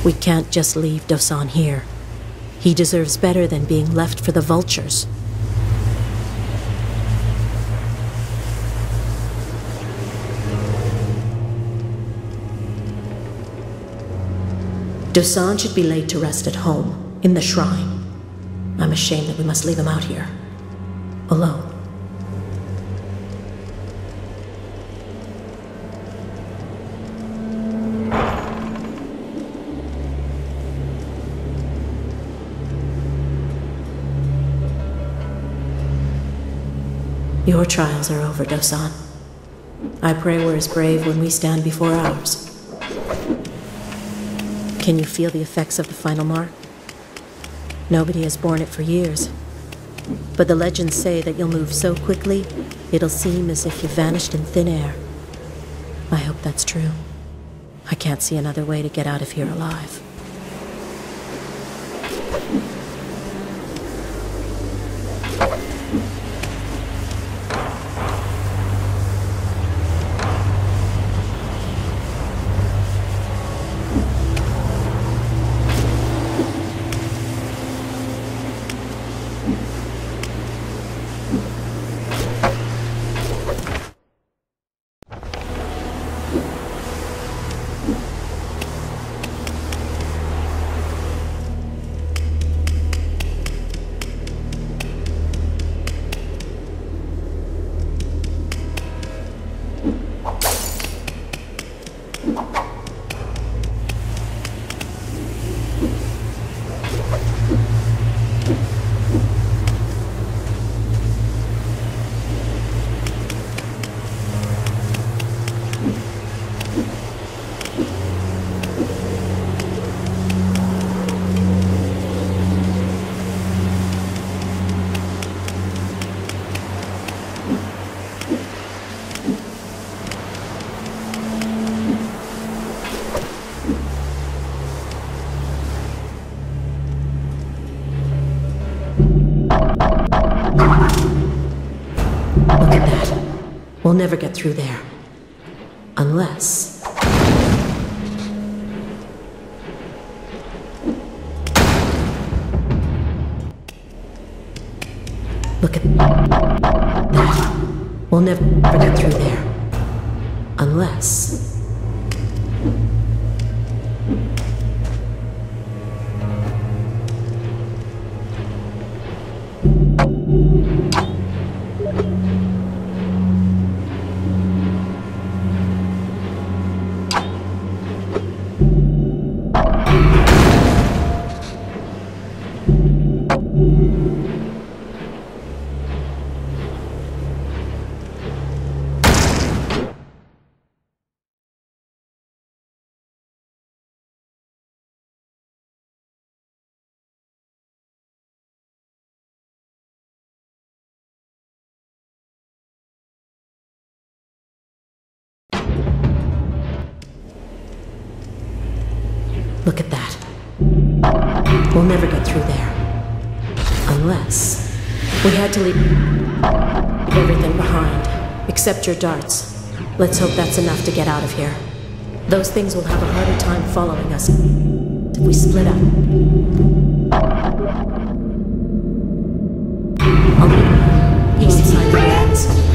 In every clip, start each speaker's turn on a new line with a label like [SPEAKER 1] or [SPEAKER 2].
[SPEAKER 1] We can't just leave Dosan here. He deserves better than being left for the vultures. Dosan should be laid to rest at home, in the shrine. I'm ashamed that we must leave him out here. Alone. Your trials are over, Dosan. I pray we're as brave when we stand before ours. Can you feel the effects of the final mark? Nobody has borne it for years. But the legends say that you'll move so quickly, it'll seem as if you vanished in thin air. I hope that's true. I can't see another way to get out of here alive. Look at that. We'll never get through there. Unless... Look at that. We'll never get through there. Unless... Look at that. We'll never get through there. Unless... We had to leave everything behind, except your darts. Let's hope that's enough to get out of here. Those things will have a harder time following us if we split up. I'll be inside the hands.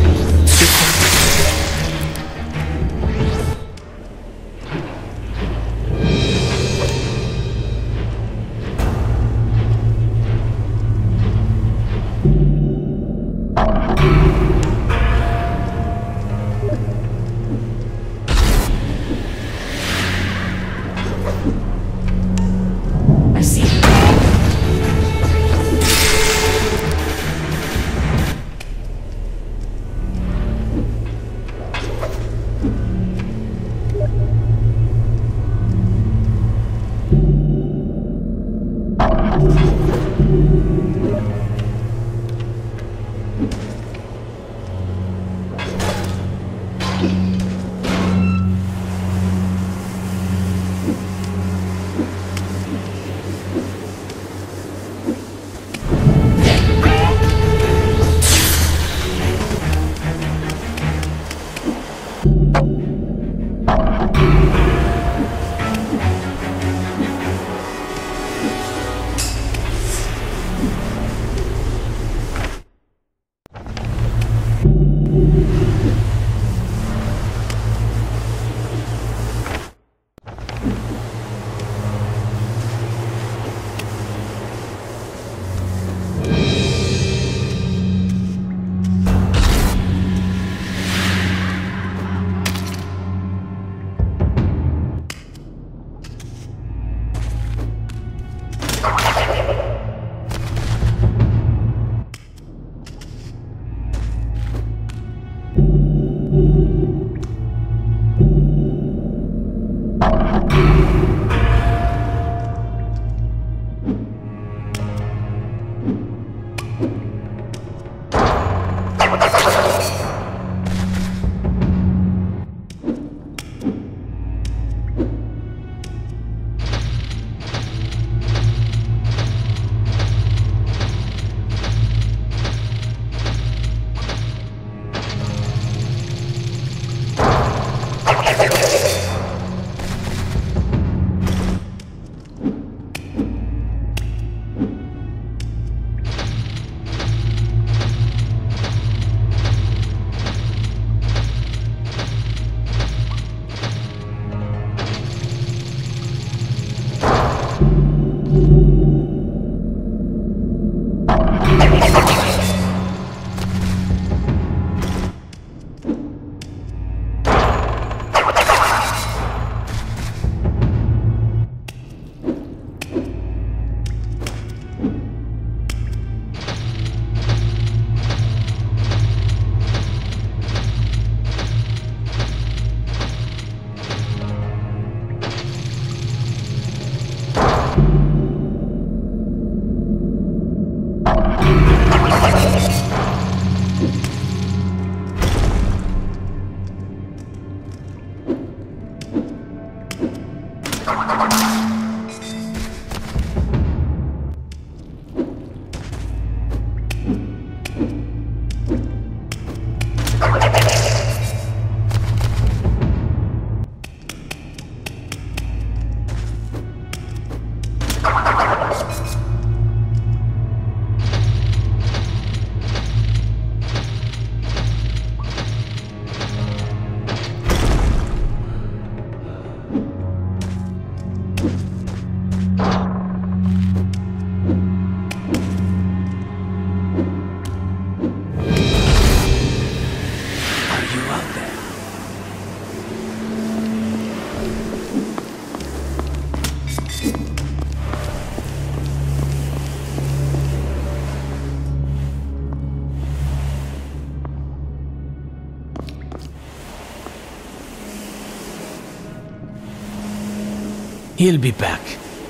[SPEAKER 2] He'll be back.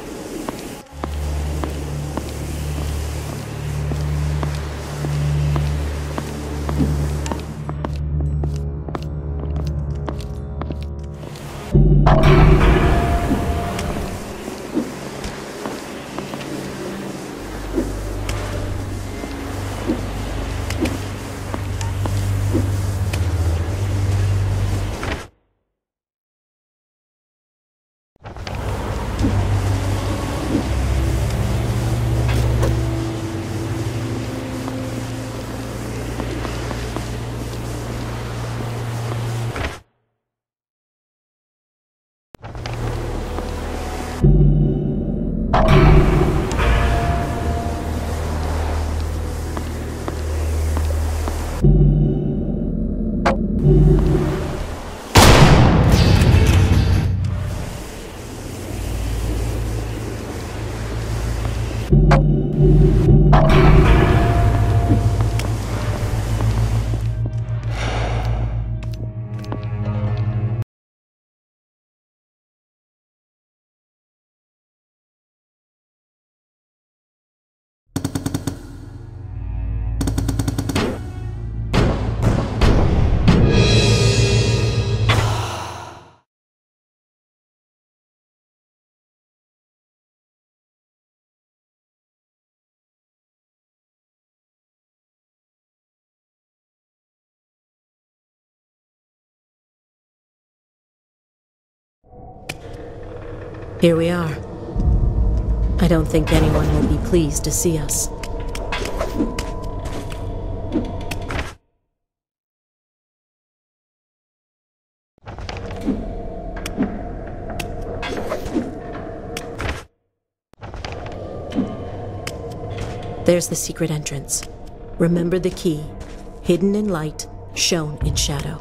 [SPEAKER 1] Here we are. I don't think anyone will be pleased to see us. There's the secret entrance. Remember the key. Hidden in light, shown in shadow.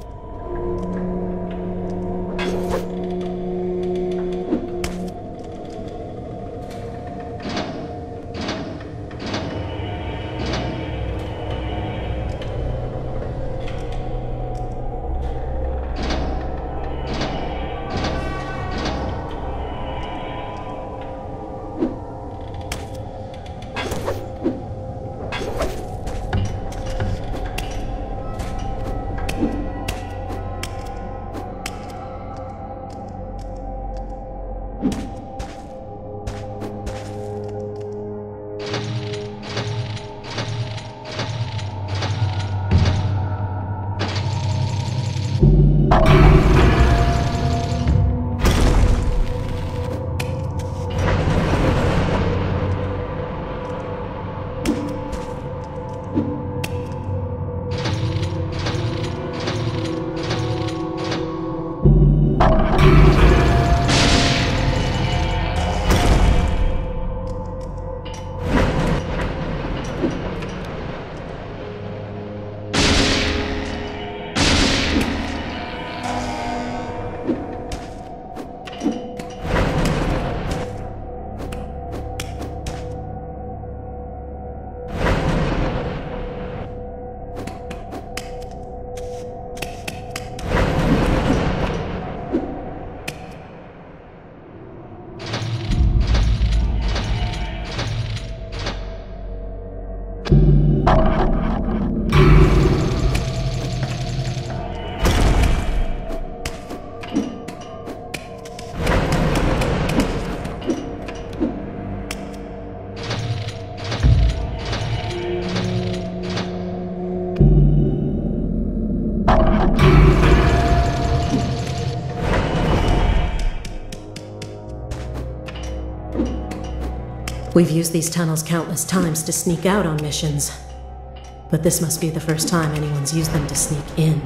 [SPEAKER 1] We've used these tunnels countless times to sneak out on missions, but this must be the first time anyone's used them to sneak in.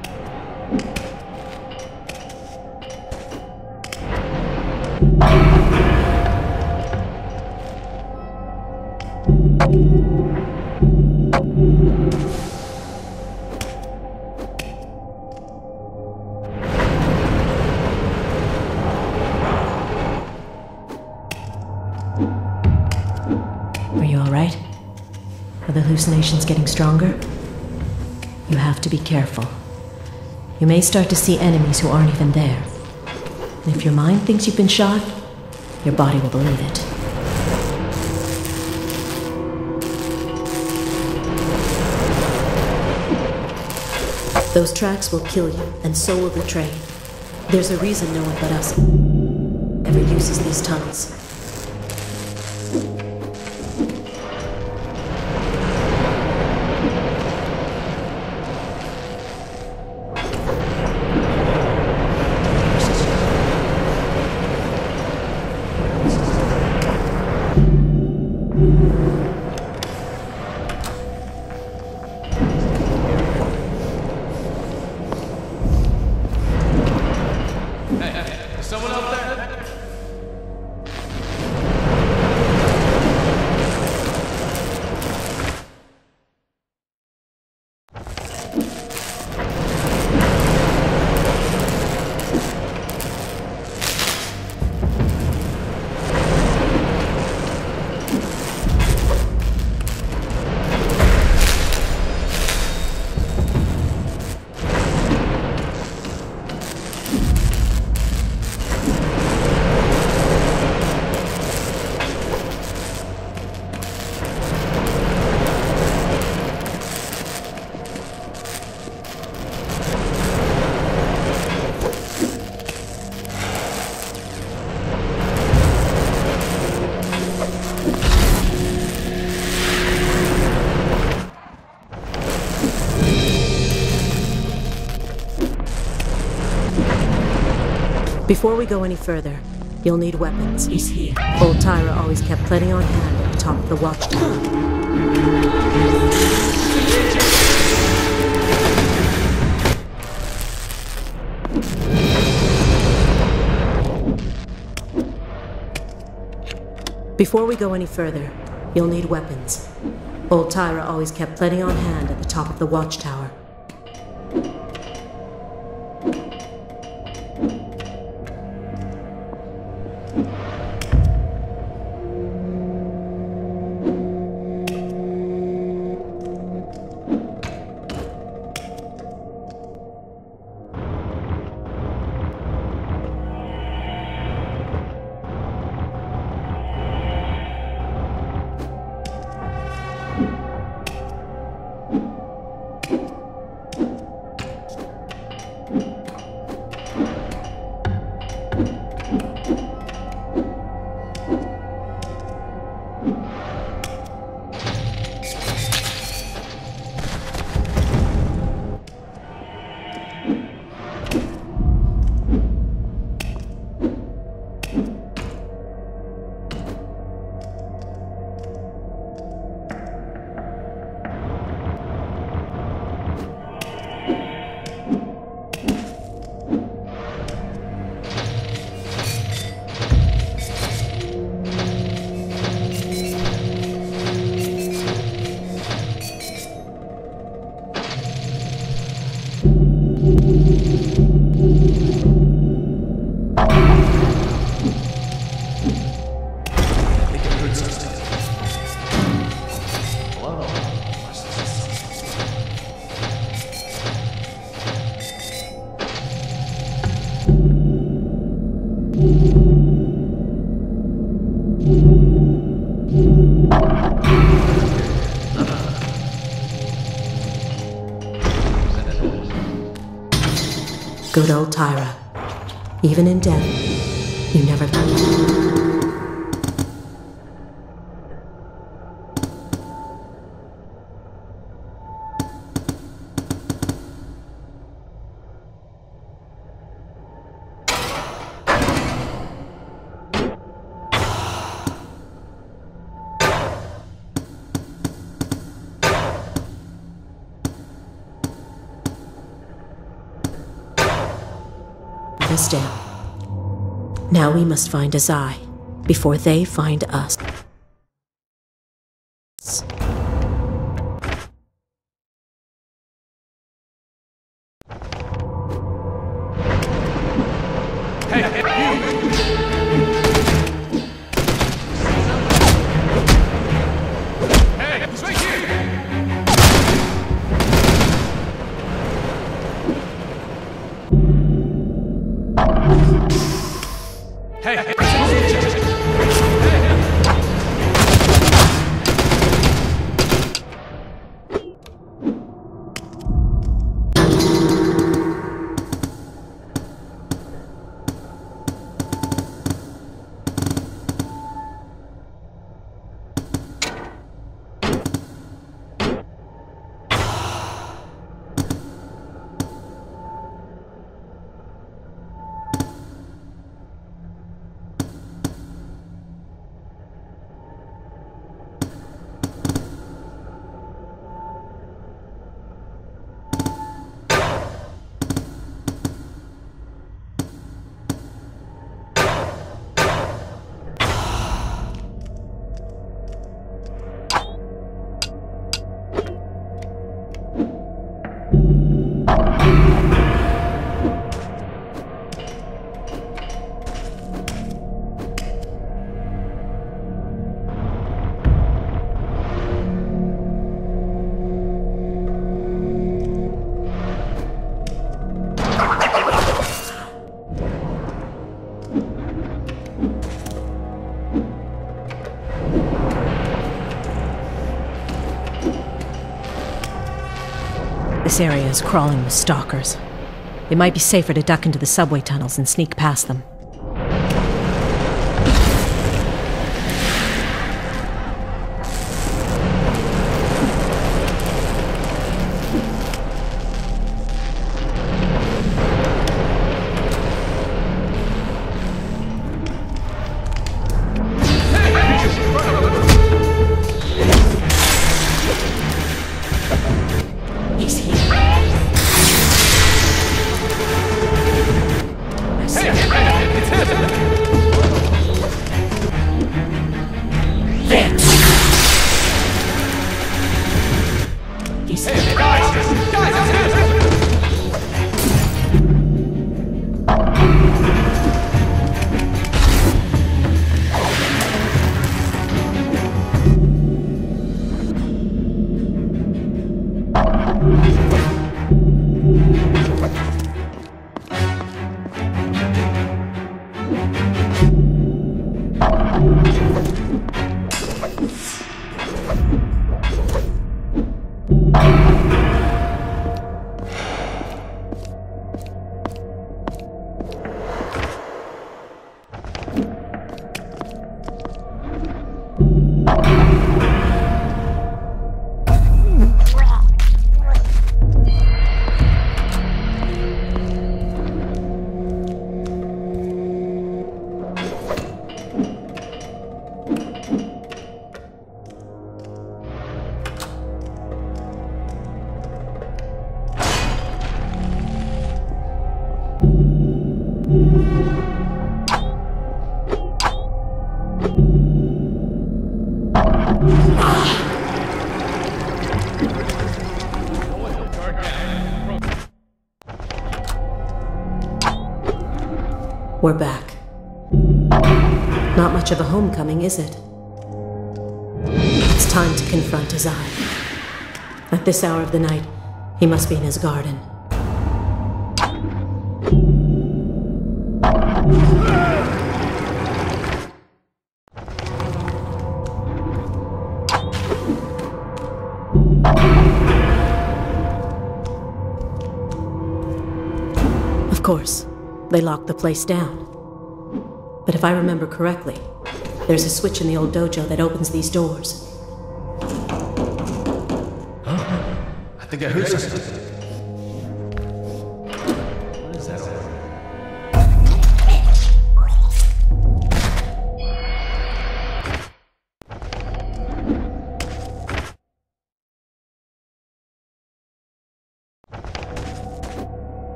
[SPEAKER 1] Are you all right? Are the hallucinations getting stronger? You have to be careful. You may start to see enemies who aren't even there. And if your mind thinks you've been shot, your body will believe it. Those tracks will kill you, and so will the train. There's a reason no one but us ever uses these tunnels.
[SPEAKER 3] Someone out there?
[SPEAKER 1] Before we go any further, you'll need weapons. He's here. Old Tyra always kept plenty on hand at the top of the watchtower. Before we go any further, you'll need weapons. Old Tyra always kept plenty on hand at the top of the watchtower. Good old Tyra. Even in death, you never left. us down. Now we must find Azai before they find us.
[SPEAKER 4] This area is crawling with stalkers. It might be safer to duck into the subway tunnels and sneak past them.
[SPEAKER 1] We're back. Not much of a homecoming, is it? It's time to confront Azai. At this hour of the night, he must be in his garden. Of course, they locked the place down. But if I remember correctly, there's a switch in the old dojo that opens these doors.
[SPEAKER 3] I think I heard something. What is that over?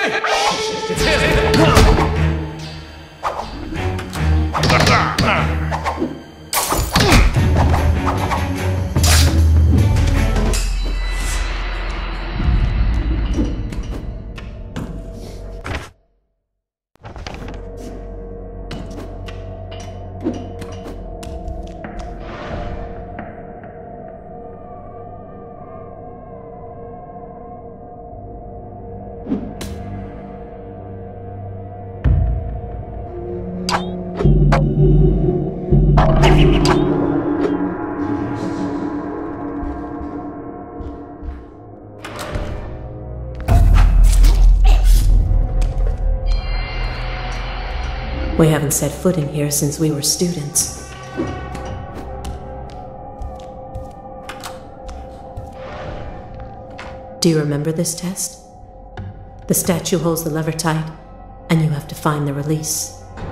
[SPEAKER 3] It's him!
[SPEAKER 1] We haven't set foot in here since we were students. Do you remember this test? The statue holds the lever tight, and you have to find the release.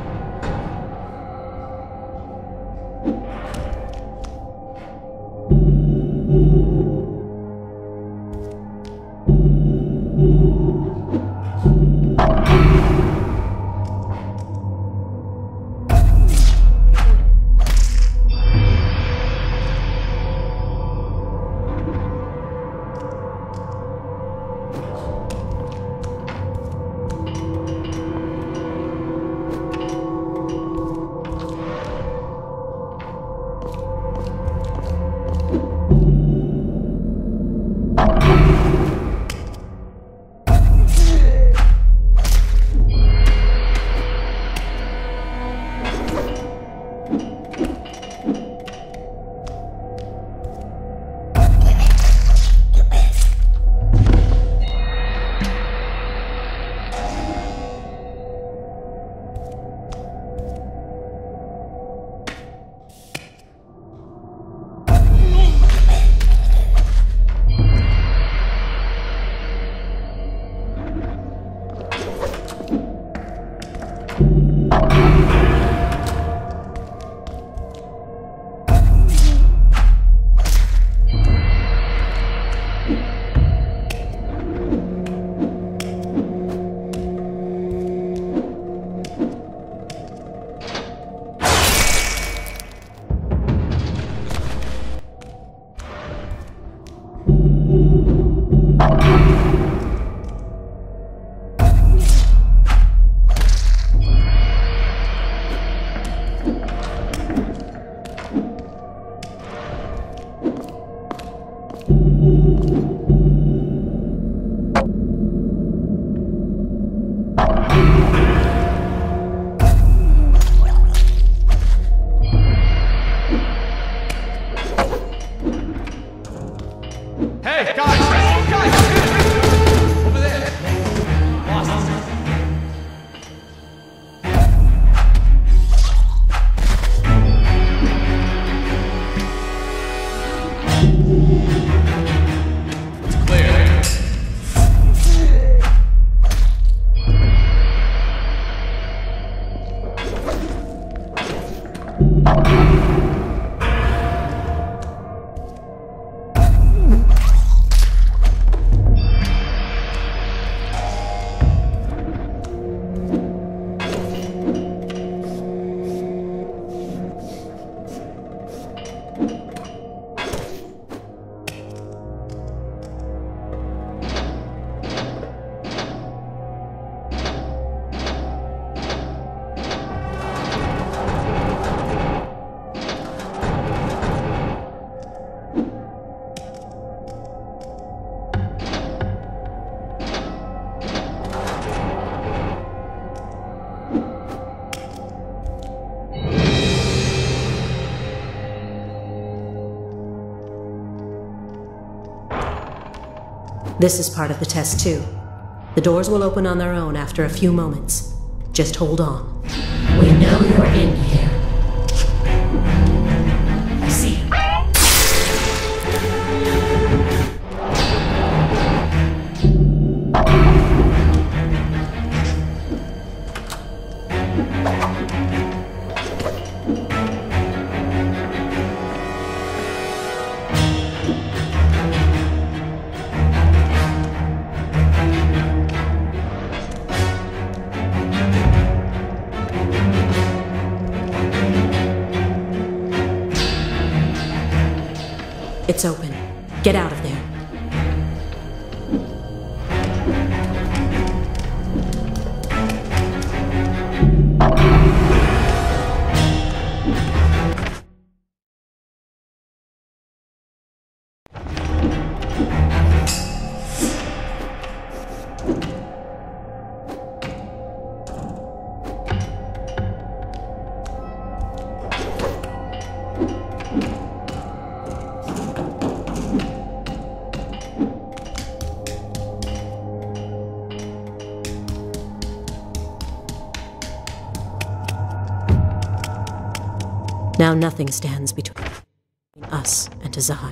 [SPEAKER 3] Hey, guys! Guys! Over there! Lost. It's clear.
[SPEAKER 1] This is part of the test, too. The doors will open on their own after a few moments. Just hold on.
[SPEAKER 5] We know you're in here. I see you.
[SPEAKER 1] It's open. Get out of there. Now nothing stands between us and Azai.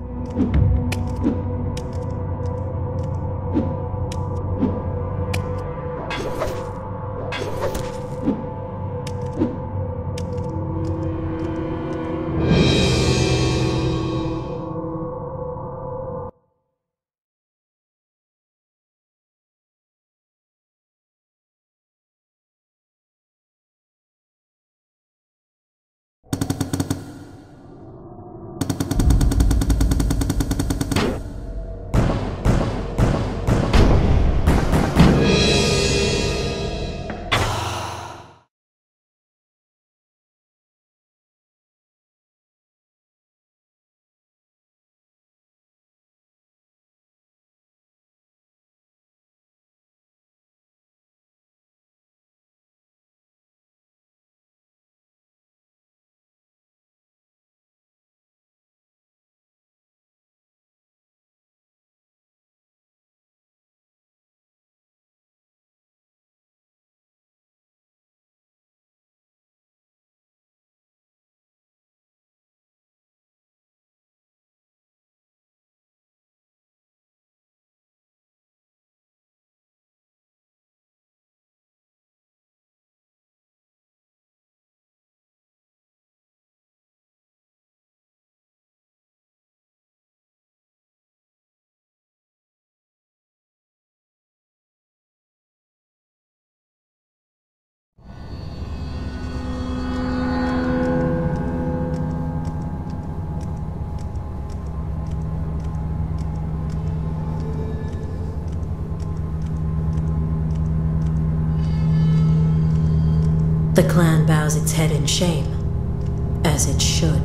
[SPEAKER 1] The clan bows its head in shame, as it should.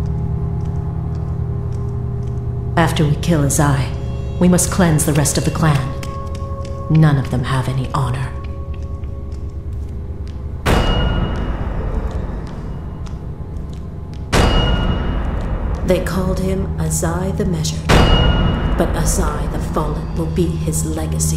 [SPEAKER 1] After we kill Azai, we must cleanse the rest of the clan. None of them have any honor. They called him Azai the Measured, but Azai the Fallen will be his legacy.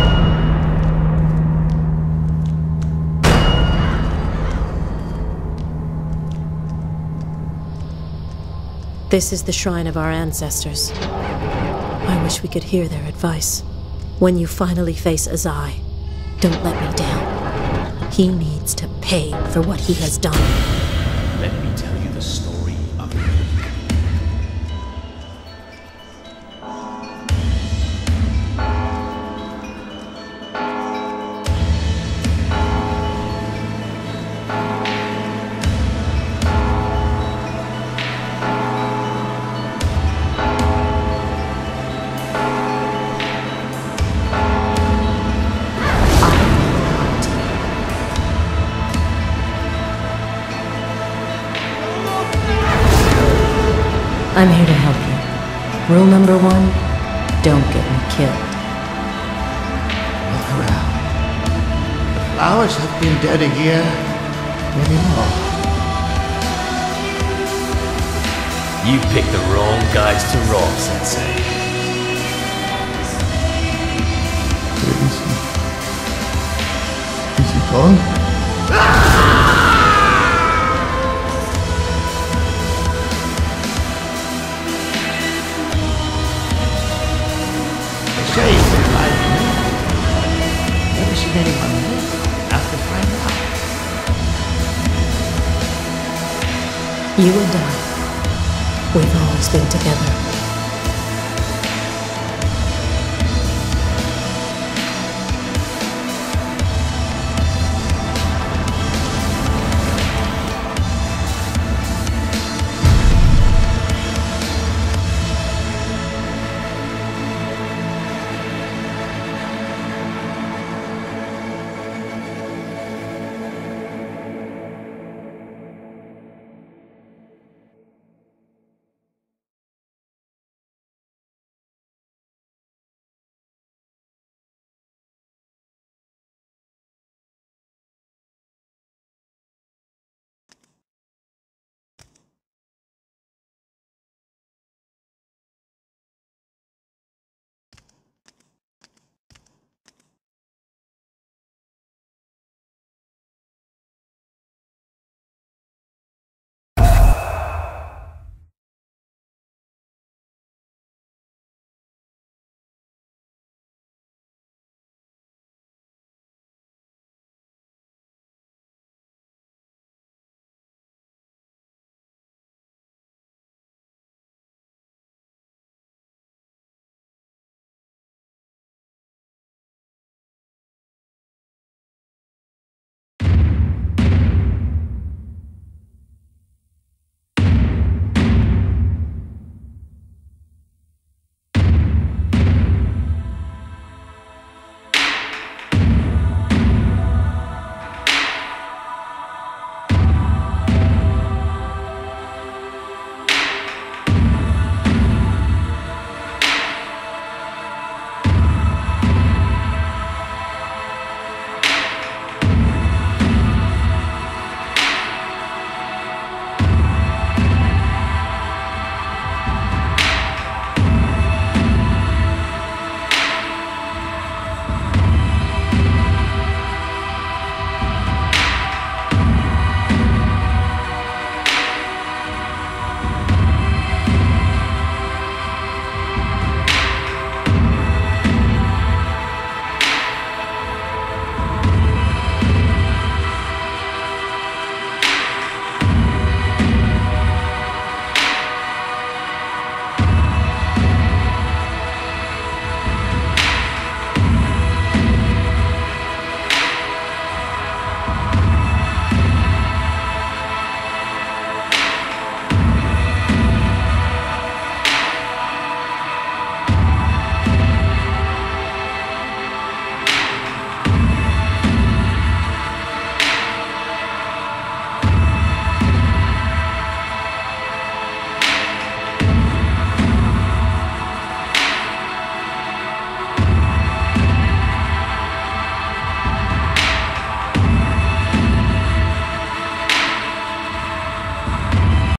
[SPEAKER 1] This is the shrine of our ancestors. I wish we could hear their advice. When you finally face Azai, don't let me down. He needs to pay for what he has done.
[SPEAKER 2] Let me tell you the story of it.
[SPEAKER 1] I'm here to help you. Rule number 1, don't get me killed.
[SPEAKER 6] Look around. The flowers have been dead a year, maybe more.
[SPEAKER 2] You picked the wrong guys to rob, Sensei.
[SPEAKER 6] Is he gone? Say he's alive. Never seen anyone live after finding out.
[SPEAKER 1] You and I, we've always been together.